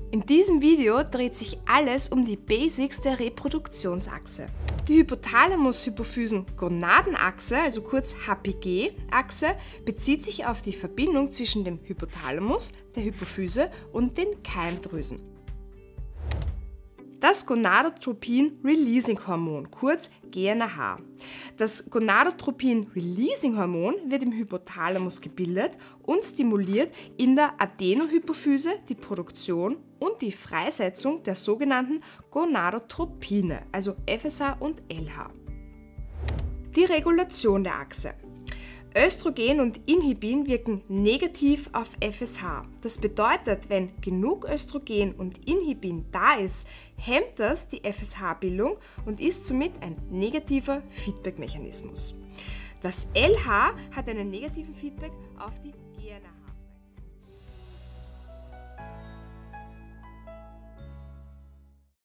In diesem Video dreht sich alles um die Basics der Reproduktionsachse. Die Hypothalamus-Hypophysen-Gonadenachse, also kurz HPG-Achse, bezieht sich auf die Verbindung zwischen dem Hypothalamus, der Hypophyse und den Keimdrüsen. Das Gonadotropin-Releasing-Hormon, kurz GnRH. Das Gonadotropin-Releasing-Hormon wird im Hypothalamus gebildet und stimuliert in der Adenohypophyse die Produktion und die Freisetzung der sogenannten Gonadotropine, also FSH und LH. Die Regulation der Achse. Östrogen und Inhibin wirken negativ auf FSH. Das bedeutet, wenn genug Östrogen und Inhibin da ist, hemmt das die FSH-Bildung und ist somit ein negativer Feedback-Mechanismus. Das LH hat einen negativen Feedback auf die